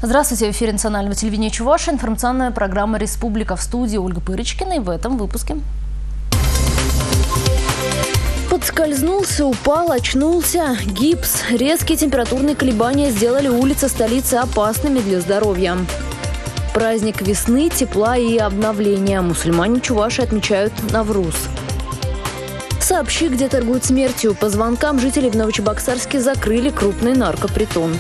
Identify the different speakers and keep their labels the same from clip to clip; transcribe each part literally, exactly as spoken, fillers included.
Speaker 1: Здравствуйте, в эфире национального телевидения Чувашии информационная программа «Республика». В студии Ольга Пырочкина, и в этом выпуске. Подскользнулся, упал, очнулся. Гипс. Резкие температурные колебания сделали улицы столицы опасными для здоровья. Праздник весны, тепла и обновления. Мусульмане Чувашии отмечают Навруз. Сообщи, где торгуют смертью. По звонкам жителей в Новочебоксарске закрыли крупный наркопритон.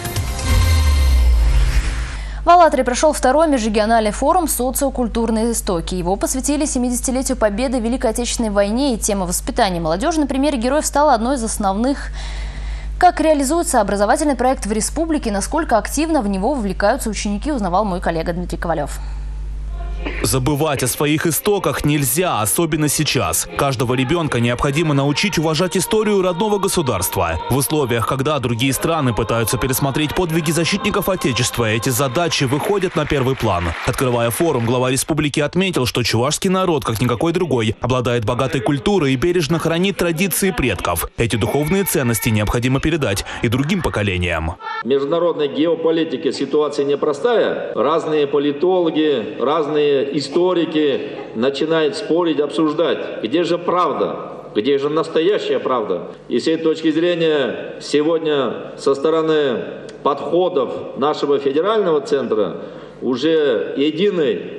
Speaker 1: В Алатыре прошел второй межрегиональный форум «Социокультурные истоки». Его посвятили семидесятилетию победы в Великой Отечественной войне, и тема воспитания молодежи на примере героев стала одной из основных. Как реализуется образовательный проект в республике, насколько активно в него вовлекаются ученики, узнавал мой коллега Дмитрий Ковалев.
Speaker 2: Забывать о своих истоках нельзя, особенно сейчас. Каждого ребенка необходимо научить уважать историю родного государства. В условиях, когда другие страны пытаются пересмотреть подвиги защитников Отечества, эти задачи выходят на первый план. Открывая форум, глава республики отметил, что чувашский народ, как никакой другой, обладает богатой культурой и бережно хранит традиции предков. Эти духовные ценности необходимо передать и другим поколениям.
Speaker 3: В международной геополитике ситуация непростая. Разные политологи, разные историки начинают спорить, обсуждать, где же правда, где же настоящая правда. И с этой точки зрения сегодня со стороны подходов нашего федерального центра уже единый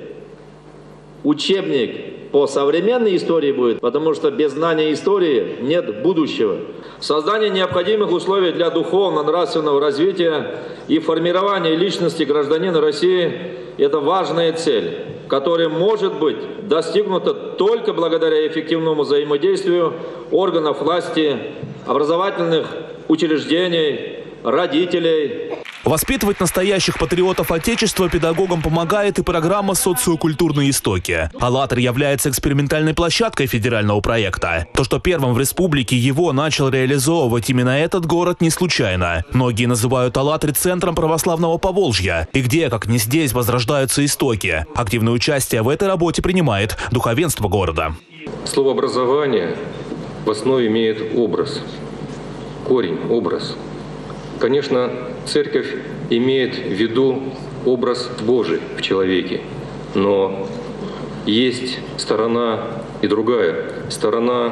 Speaker 3: учебник по современной истории будет, потому что без знания истории нет будущего. Создание необходимых условий для духовно-нравственного развития и формирования личности гражданина России – это важная цель, которая может быть достигнута только благодаря эффективному взаимодействию органов власти, образовательных учреждений, родителей.
Speaker 2: Воспитывать настоящих патриотов Отечества педагогам помогает и программа «Социокультурные истоки». Алатырь является экспериментальной площадкой федерального проекта. То, что первым в республике его начал реализовывать именно этот город, не случайно. Многие называют Алатырь центром православного Поволжья. И где, как не здесь, возрождаются истоки. Активное участие в этой работе принимает духовенство города.
Speaker 4: Слово «образование» в основе имеет образ, корень, образ. Конечно, церковь имеет в виду образ Божий в человеке, но есть сторона и другая, сторона,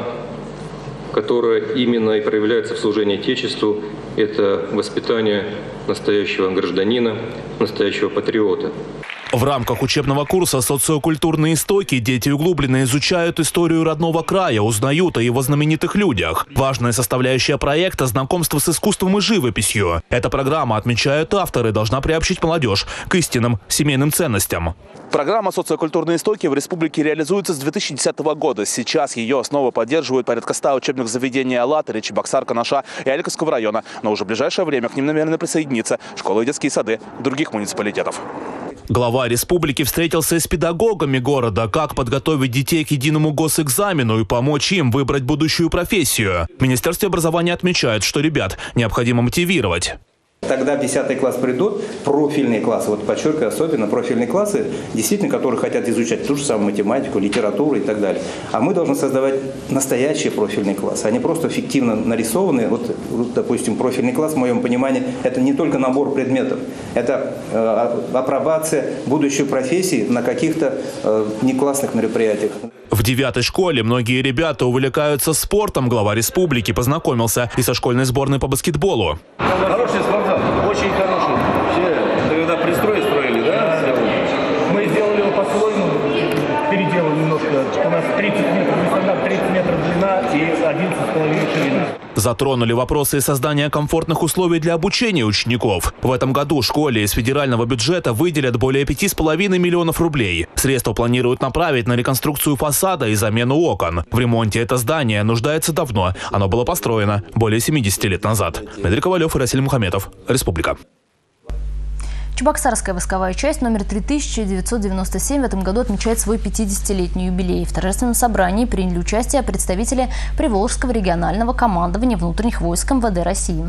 Speaker 4: которая именно и проявляется в служении Отечеству, это воспитание настоящего гражданина, настоящего патриота.
Speaker 2: В рамках учебного курса «Социокультурные истоки» дети углубленно изучают историю родного края, узнают о его знаменитых людях. Важная составляющая проекта – знакомство с искусством и живописью. Эта программа, отмечают авторы, должна приобщить молодежь к истинным семейным ценностям. Программа «Социокультурные истоки» в республике реализуется с две тысячи десятого года. Сейчас ее основу поддерживают порядка ста учебных заведений Алатыря, Чебоксар, Канаша и Аликовского района. Но уже в ближайшее время к ним намерены присоединиться школы и детские сады других муниципалитетов. Глава республики встретился с педагогами города, как подготовить детей к единому госэкзамену и помочь им выбрать будущую профессию. В Министерстве образования отмечают, что ребят необходимо мотивировать.
Speaker 5: Тогда в десятый класс придут профильные классы, вот подчеркиваю, особенно профильные классы, действительно, которые хотят изучать ту же самую математику, литературу и так далее. А мы должны создавать настоящие профильные классы, они просто фиктивно нарисованы. Вот, допустим, профильный класс, в моем понимании, это не только набор предметов, это э, апробация будущей профессии на каких-то э, неклассных мероприятиях.
Speaker 2: В девятой школе многие ребята увлекаются спортом. Глава республики познакомился и со школьной сборной по баскетболу.
Speaker 6: Хороший спортзал, очень хороший. Все, когда пристрой строили, да? Мы сделали его по-своему, переделали немножко. У нас тридцать метров высота, тридцать метров длина и одиннадцать с половиной ширина. Затронули вопросы создания комфортных условий для обучения учеников. В этом году школе из федерального бюджета выделят более пяти с половиной миллионов рублей. Средства планируют направить на реконструкцию фасада и замену окон. В ремонте это здание нуждается давно. Оно было построено более семидесяти лет назад. Дмитрий Ковалев и Расиль Мухаметов. Республика.
Speaker 1: Чебоксарская восковая часть номер три тысячи девятьсот девяносто семь в этом году отмечает свой пятидесятилетний юбилей. В торжественном собрании приняли участие представители Приволжского регионального командования внутренних войск эм вэ дэ России.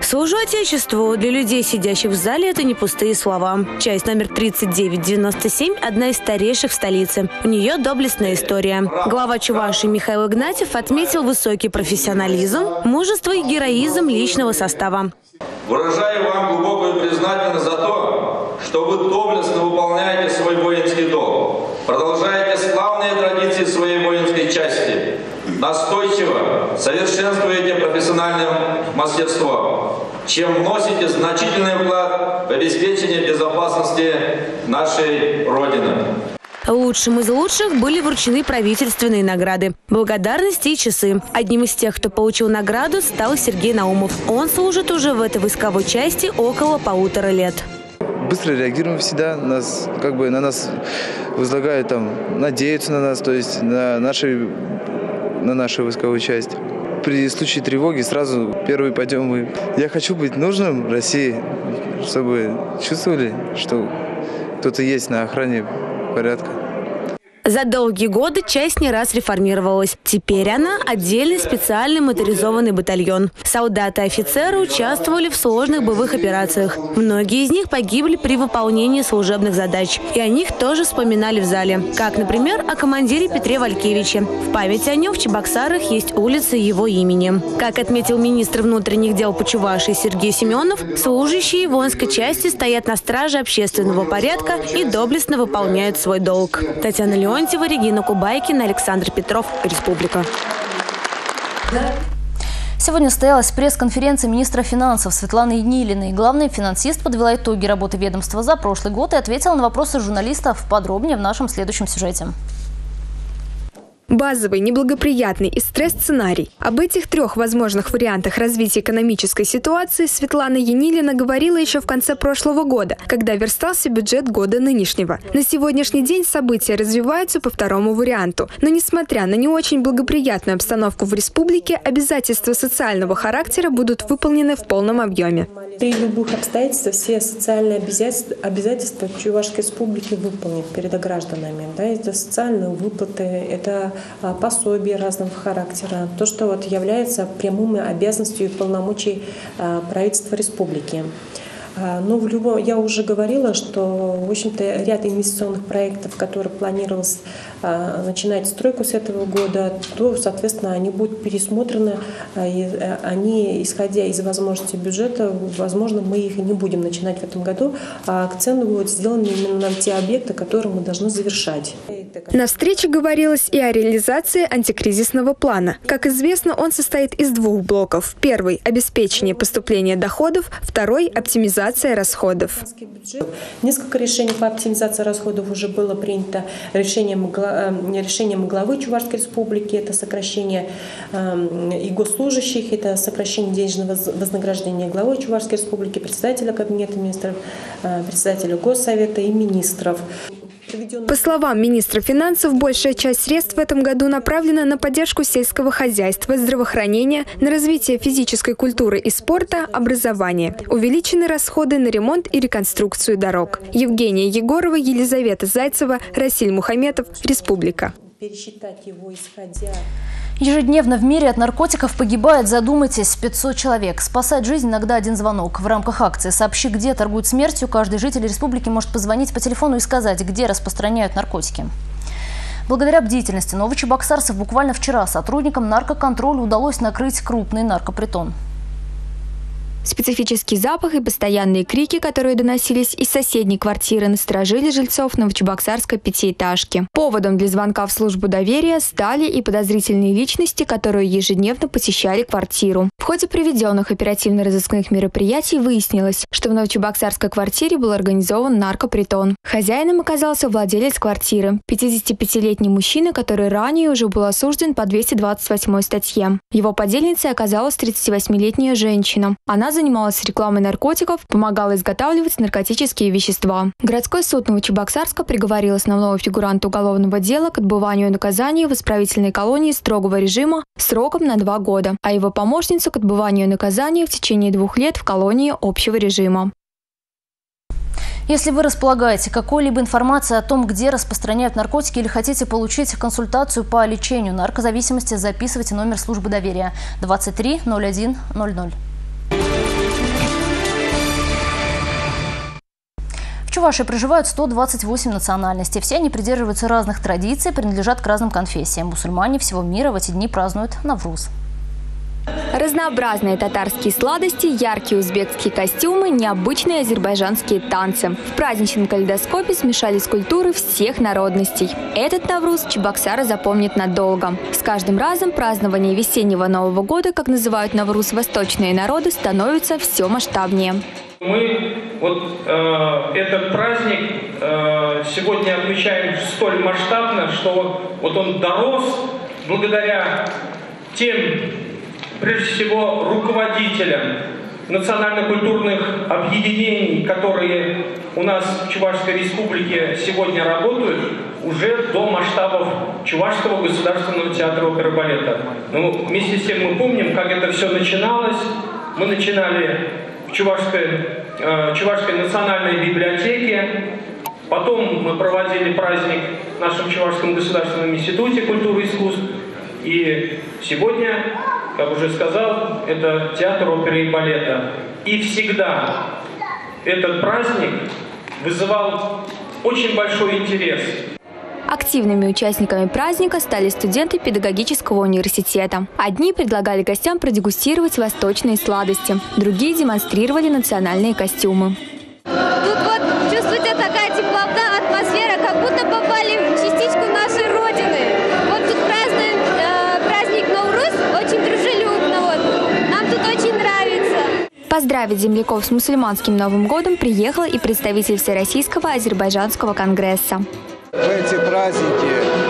Speaker 7: Служу Отечеству. Для людей, сидящих в зале, это не пустые слова. Часть номер тридцать девять девяносто семь – одна из старейших в столице. У нее доблестная история. Глава Чувашии Михаил Игнатьев отметил высокий профессионализм, мужество и героизм личного состава.
Speaker 3: Выражаю вам глубокую признательность за то, что вы доблестно выполняете свой воинский долг, продолжаете славные традиции своей воинской части, настойчиво совершенствуете профессиональным мастерством, чем вносите значительный вклад в обеспечение безопасности нашей Родины.
Speaker 7: Лучшим из лучших были вручены правительственные награды, благодарности и часы. Одним из тех, кто получил награду, стал Сергей Наумов. Он служит уже в этой войсковой части около полутора лет.
Speaker 8: Быстро реагируем всегда, нас, как бы, на нас возлагают, там, надеются на нас, то есть на, наши, на нашу войсковую часть. При случае тревоги сразу первый пойдем мы. Я хочу быть нужным России, чтобы чувствовали, что кто-то есть на охране порядка.
Speaker 7: За долгие годы часть не раз реформировалась. Теперь она отдельный специальный моторизованный батальон. Солдаты и офицеры участвовали в сложных боевых операциях. Многие из них погибли при выполнении служебных задач. И о них тоже вспоминали в зале. Как, например, о командире Петре Валькевиче. В память о нем в Чебоксарах есть улица его имени. Как отметил министр внутренних дел по Чувашии Сергей Семенов, служащие воинской части стоят на страже общественного порядка и доблестно выполняют свой долг. Татьяна Леонтьева, Регина Кубайкина, Александр Петров, Республика.
Speaker 1: Сегодня состоялась пресс-конференция министра финансов Светланы Енилиной. Главный финансист подвела итоги работы ведомства за прошлый год и ответила на вопросы журналистов подробнее в нашем следующем сюжете.
Speaker 9: Базовый, неблагоприятный и стресс-сценарий. Об этих трех возможных вариантах развития экономической ситуации Светлана Енилина говорила еще в конце прошлого года, когда верстался бюджет года нынешнего. На сегодняшний день события развиваются по второму варианту. Но несмотря на не очень благоприятную обстановку в республике, обязательства социального характера будут выполнены в полном объеме.
Speaker 10: При любых обстоятельствах все социальные обязательства, обязательства Чувашской республики выполнены перед гражданами. Да, это социальные выплаты, это пособия разного характера, то, что вот является прямыми обязанностью и полномочий правительства республики. Но в любом, я уже говорила, что в общем-то ряд инвестиционных проектов, которые планировалось а, начинать стройку с этого года, то, соответственно, они будут пересмотрены, а, и, а, они, исходя из возможностей бюджета, возможно, мы их не будем начинать в этом году, а акцент будет сделан именно на те объекты, которые мы должны завершать.
Speaker 9: На встрече говорилось и о реализации антикризисного плана. Как известно, он состоит из двух блоков. Первый – обеспечение поступления доходов, второй – оптимизация расходов.
Speaker 10: Несколько решений по оптимизации расходов уже было принято решением, решением главы Чувашской республики. Это сокращение и госслужащих, это сокращение денежного вознаграждения главы Чувашской республики, председателя Кабинета министров, председателя Госсовета и министров.
Speaker 9: По словам министра финансов, большая часть средств в этом году направлена на поддержку сельского хозяйства, здравоохранения, на развитие физической культуры и спорта, образования. Увеличены расходы на ремонт и реконструкцию дорог. Евгения Егорова, Елизавета Зайцева, Расиль Мухаметов, Республика.
Speaker 10: Пересчитать его исходя...
Speaker 1: Ежедневно в мире от наркотиков погибает, задумайтесь, пятьсот человек. Спасать жизнь иногда один звонок. В рамках акции «Сообщи, где торгуют смертью» каждый житель республики может позвонить по телефону и сказать, где распространяют наркотики. Благодаря бдительности новочебоксарцев буквально вчера сотрудникам наркоконтроля удалось накрыть крупный наркопритон.
Speaker 9: Специфический запах и постоянные крики, которые доносились из соседней квартиры, насторожили жильцов новочебоксарской пятиэтажки. Поводом для звонка в службу доверия стали и подозрительные личности, которые ежедневно посещали квартиру. В ходе проведенных оперативно-розыскных мероприятий выяснилось, что в новочебоксарской квартире был организован наркопритон. Хозяином оказался владелец квартиры, пятидесятипятилетний мужчина, который ранее уже был осужден по двести двадцать восьмой статье. Его подельницей оказалась тридцативосьмилетняя женщина. Она занималась рекламой наркотиков, помогала изготавливать наркотические вещества. Городской суд Новочебоксарска приговорил основного фигуранта уголовного дела к отбыванию наказания в исправительной колонии строгого режима сроком на два года, а его помощницу к отбыванию наказания в течение двух лет в колонии общего режима.
Speaker 1: Если вы располагаете какой-либо информацией о том, где распространяют наркотики, или хотите получить консультацию по лечению наркозависимости, записывайте номер службы доверия двадцать три ноль один ноль ноль. Чувашии проживают сто двадцать восемь национальностей. Все они придерживаются разных традиций, принадлежат к разным конфессиям. Мусульмане всего мира в эти дни празднуют Навруз.
Speaker 9: Разнообразные татарские сладости, яркие узбекские костюмы, необычные азербайджанские танцы. В праздничном калейдоскопе смешались культуры всех народностей. Этот Навруз чебоксары запомнят надолго. С каждым разом празднование весеннего Нового года, как называют Навруз восточные народы, становится все масштабнее.
Speaker 11: Мы вот э, этот праздник э, сегодня отмечаем столь масштабно, что вот он дорос благодаря тем, прежде всего, руководителям национально-культурных объединений, которые у нас в Чувашской республике сегодня работают, уже до масштабов Чувашского государственного театра оперы и балета. Но вместе с тем мы помним, как это все начиналось. Мы начинали в Чувашской, э, Чувашской национальной библиотеке, потом мы проводили праздник в нашем Чувашском государственном институте культуры и искусств, и сегодня, как уже сказал, это театр оперы и балета. И всегда этот праздник вызывал очень большой интерес.
Speaker 9: Активными участниками праздника стали студенты педагогического университета. Одни предлагали гостям продегустировать восточные сладости, другие демонстрировали национальные костюмы.
Speaker 12: Тут вот чувствуется такая теплота, атмосфера, как будто попали в частичку нашей Родины. Вот тут празднуем э, праздник Навруз, очень дружелюбно. Вот. Нам тут очень нравится.
Speaker 9: Поздравить земляков с мусульманским Новым годом приехал и представитель Всероссийского азербайджанского конгресса.
Speaker 13: В эти праздники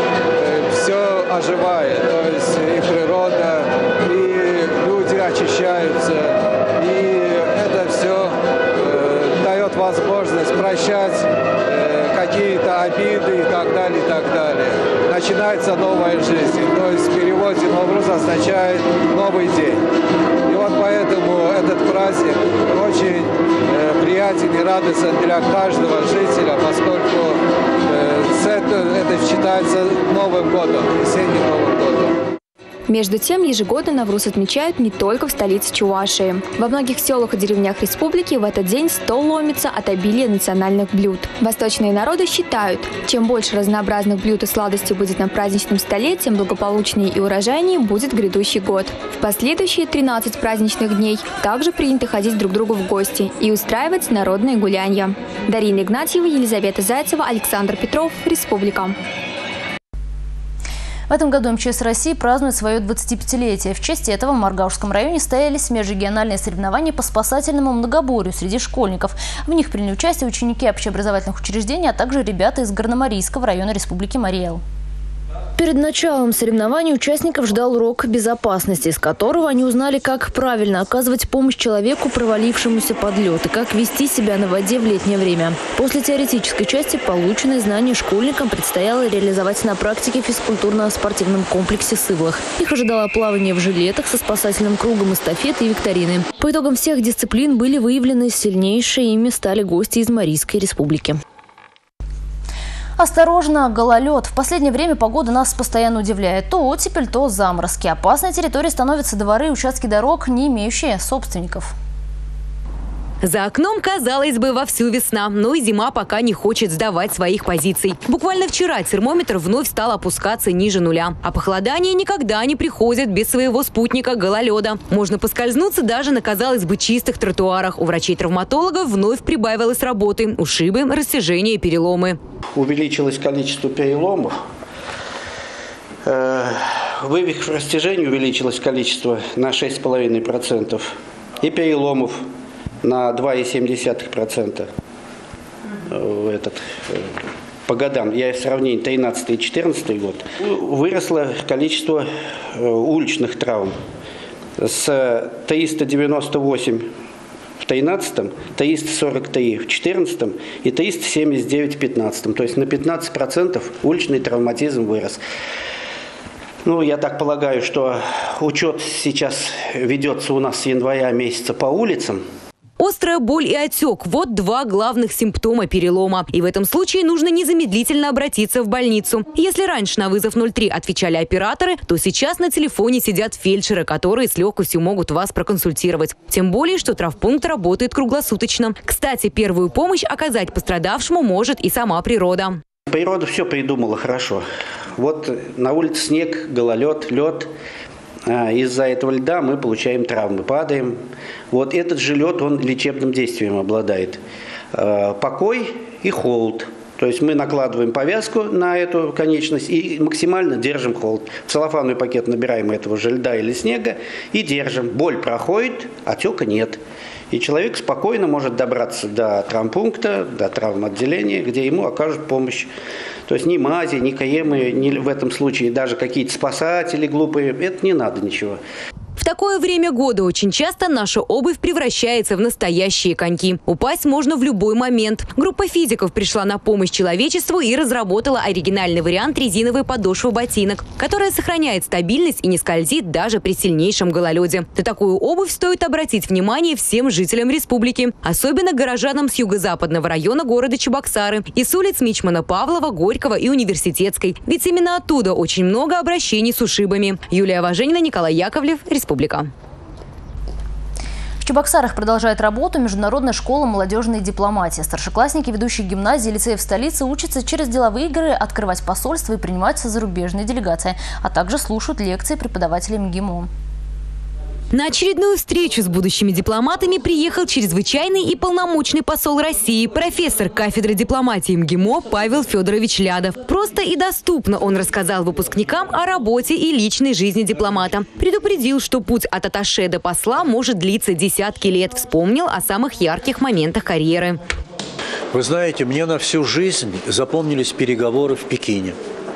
Speaker 13: все оживает, то есть и природа, и люди очищаются, и это все э, дает возможность прощать э, какие-то обиды и так далее, и так далее. Начинается новая жизнь, то есть в переводе Навруз означает новый день. И вот поэтому этот праздник очень э, приятен и радостен для каждого жителя, поскольку Это, это считается Новым годом, весенним Новым годом.
Speaker 9: Между тем, ежегодно Навруз отмечают не только в столице Чувашии. Во многих селах и деревнях республики в этот день стол ломится от обилия национальных блюд. Восточные народы считают, чем больше разнообразных блюд и сладостей будет на праздничном столе, тем благополучнее и урожайнее будет грядущий год. В последующие тринадцать праздничных дней также принято ходить друг к другу в гости и устраивать народные гулянья. Дарина Игнатьева, Елизавета Зайцева, Александр Петров, Республика.
Speaker 1: В этом году эм че эс России празднует свое двадцатипятилетие. В честь этого в Маргаушском районе состоялись межрегиональные соревнования по спасательному многоборью среди школьников. В них приняли участие ученики общеобразовательных учреждений, а также ребята из Горномарийского района Республики Марий-Эл. Перед началом соревнований участников ждал урок безопасности, из которого они узнали, как правильно оказывать помощь человеку, провалившемуся под лед, и как вести себя на воде в летнее время. После теоретической части полученные знания школьникам предстояло реализовать на практике в физкультурно-спортивном комплексе «Сывлах». Их ожидало плавание в жилетах со спасательным кругом, эстафеты и викторины. По итогам всех дисциплин были выявлены сильнейшие, ими стали гости из Марийской республики. Осторожно, гололед. В последнее время погода нас постоянно удивляет. То оттепель, то заморозки. Опасной территорией становятся дворы и участки дорог, не имеющие собственников.
Speaker 14: За окном, казалось бы, вовсю весна, но и зима пока не хочет сдавать своих позиций. Буквально вчера термометр вновь стал опускаться ниже нуля. А похолодание никогда не приходит без своего спутника гололеда. Можно поскользнуться даже на, казалось бы, чистых тротуарах. У врачей-травматологов вновь прибавилось работы. Ушибы, растяжения и переломы.
Speaker 15: Увеличилось количество переломов. Вывих растяжений увеличилось количество на шесть целых пять десятых процента. И переломов на два целых семь десятых процента этот, по годам. Я в сравнении тринадцатый и четырнадцатый год. Выросло количество уличных травм с триста девяносто восемь в тринадцатом, триста сорок три в четырнадцатом и триста семьдесят девять в пятнадцатом. То есть на пятнадцать процентов уличный травматизм вырос. Ну, я так полагаю, что учет сейчас ведется у нас с января месяца по улицам.
Speaker 14: Острая боль и отек – вот два главных симптома перелома. И в этом случае нужно незамедлительно обратиться в больницу. Если раньше на вызов ноль три отвечали операторы, то сейчас на телефоне сидят фельдшеры, которые с легкостью могут вас проконсультировать. Тем более, что травмпункт работает круглосуточно. Кстати, первую помощь оказать пострадавшему может и сама природа.
Speaker 15: Природа все придумала хорошо. Вот на улице снег, гололед, лед. Из-за этого льда мы получаем травмы, падаем. Вот этот же лед, он лечебным действием обладает. Покой и холод. То есть мы накладываем повязку на эту конечность и максимально держим холод. В целлофановый пакет набираем этого же льда или снега и держим. Боль проходит, отека нет. И человек спокойно может добраться до травмпункта, до травмоотделения, где ему окажут помощь. То есть ни мази, ни каемы, ни в этом случае даже какие-то спасатели глупые, это не надо ничего.
Speaker 14: В такое время года очень часто наша обувь превращается в настоящие коньки. Упасть можно в любой момент. Группа физиков пришла на помощь человечеству и разработала оригинальный вариант резиновой подошвы ботинок, которая сохраняет стабильность и не скользит даже при сильнейшем гололеде. На такую обувь стоит обратить внимание всем жителям республики, особенно горожанам с юго-западного района города Чебоксары и с улиц Мичмана Павлова, Горького и Университетской. Ведь именно оттуда очень много обращений с ушибами. Юлия Важенина, Николай Яковлев, Республика.
Speaker 1: В Чебоксарах продолжает работу Международная школа молодежной дипломатии. Старшеклассники ведущих гимназий и лицеев столицы учатся через деловые игры открывать посольства и принимать зарубежные делегации, а также слушают лекции преподавателей МГИМО.
Speaker 14: На очередную встречу с будущими дипломатами приехал чрезвычайный и полномочный посол России, профессор кафедры дипломатии МГИМО Павел Федорович Лядов. Просто и доступно он рассказал выпускникам о работе и личной жизни дипломата. Предупредил, что путь от атташе до посла может длиться десятки лет. Вспомнил о самых ярких моментах карьеры.
Speaker 16: Вы знаете, мне на всю жизнь запомнились переговоры в Пекине.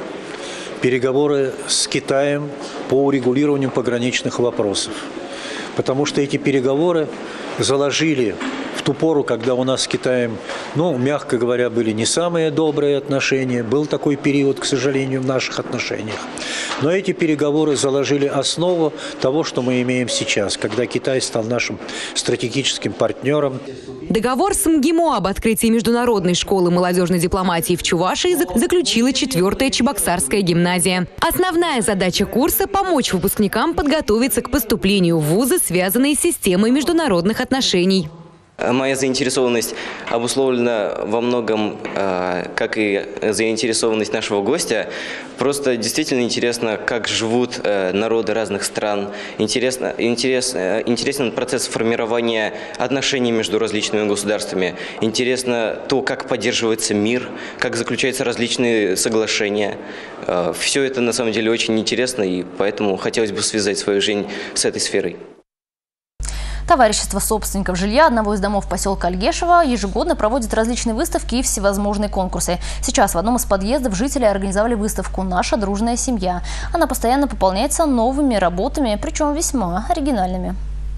Speaker 16: Переговоры с Китаем по урегулированию пограничных вопросов. Потому что эти переговоры заложили в ту пору, когда у нас с Китаем, ну, мягко говоря, были не самые добрые отношения. Был такой период, к сожалению, в наших отношениях. Но эти переговоры заложили основу того, что мы имеем сейчас, когда Китай стал нашим стратегическим партнером.
Speaker 14: Договор с МГИМО об открытии Международной школы молодежной дипломатии в Чувашии заключила четвертая Чебоксарская гимназия. Основная задача курса – помочь выпускникам подготовиться к поступлению в вузы, связанные с системой международных отношений.
Speaker 17: Моя заинтересованность обусловлена во многом, как и заинтересованность нашего гостя. Просто действительно интересно, как живут народы разных стран. Интересно, интерес, интересен процесс формирования отношений между различными государствами. Интересно то, как поддерживается мир, как заключаются различные соглашения. Все это на самом деле очень интересно, и поэтому хотелось бы связать свою жизнь с этой сферой.
Speaker 1: Товарищество собственников жилья одного из домов поселка Альгешево ежегодно проводит различные выставки и всевозможные конкурсы. Сейчас в одном из подъездов жители организовали выставку «Наша дружная семья». Она постоянно пополняется новыми работами, причем весьма оригинальными.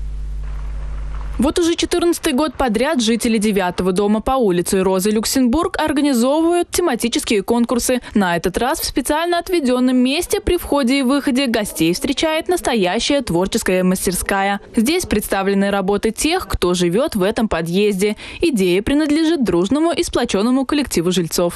Speaker 18: Вот уже четырнадцатый год подряд жители девятого дома по улице Розы Люксембург организовывают тематические конкурсы. На этот раз в специально отведенном месте при входе и выходе гостей встречает настоящая творческая мастерская. Здесь представлены работы тех, кто живет в этом подъезде. Идея принадлежит дружному и сплоченному коллективу жильцов.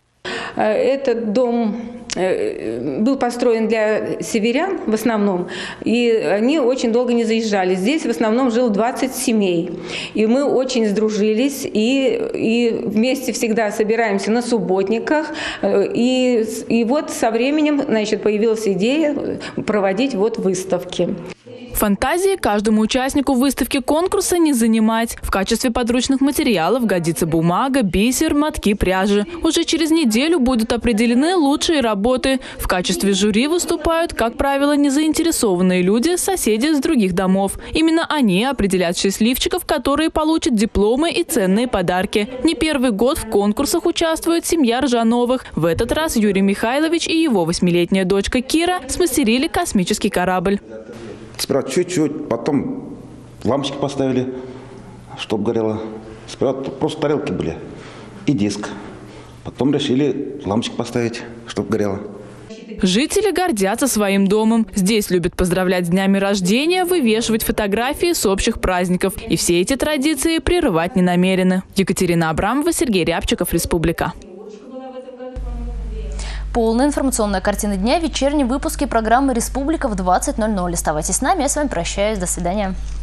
Speaker 19: Этот дом был построен для северян в основном, и они очень долго не заезжали. Здесь в основном жил двадцать семей, и мы очень сдружились, и, и вместе всегда собираемся на субботниках, и, и вот со временем, значит, появилась идея проводить вот выставки.
Speaker 18: Фантазии каждому участнику выставки конкурса не занимать. В качестве подручных материалов годится бумага, бисер, мотки пряжи. Уже через неделю будут определены лучшие работы. В качестве жюри выступают, как правило, незаинтересованные люди, соседи с других домов. Именно они определят счастливчиков, которые получат дипломы и ценные подарки. Не первый год в конкурсах участвует семья Ржановых. В этот раз Юрий Михайлович и его восьмилетняя дочка Кира смастерили космический корабль.
Speaker 20: Сперва чуть-чуть, потом лампочки поставили, чтобы горело. Сперва просто тарелки были и диск. Потом решили лампочки поставить, чтобы горело.
Speaker 18: Жители гордятся своим домом. Здесь любят поздравлять с днями рождения, вывешивать фотографии с общих праздников. И все эти традиции прерывать не намерены. Екатерина Абрамова, Сергей Рябчиков, Республика.
Speaker 1: Полная информационная картина дня в вечернем выпуске программы «Республика» в двадцать ноль ноль. Оставайтесь с нами. Я с вами прощаюсь. До свидания.